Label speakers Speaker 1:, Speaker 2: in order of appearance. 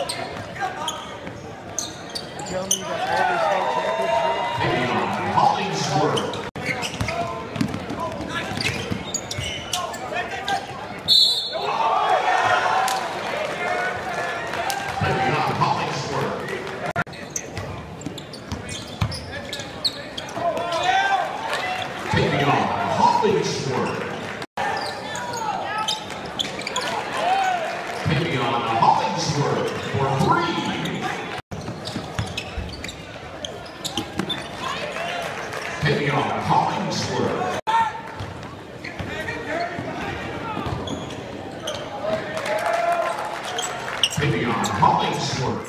Speaker 1: Tell me that all these state championships.
Speaker 2: Hollingsworth for 3. Tavion Hollingsworth. Tavion Hollingsworth.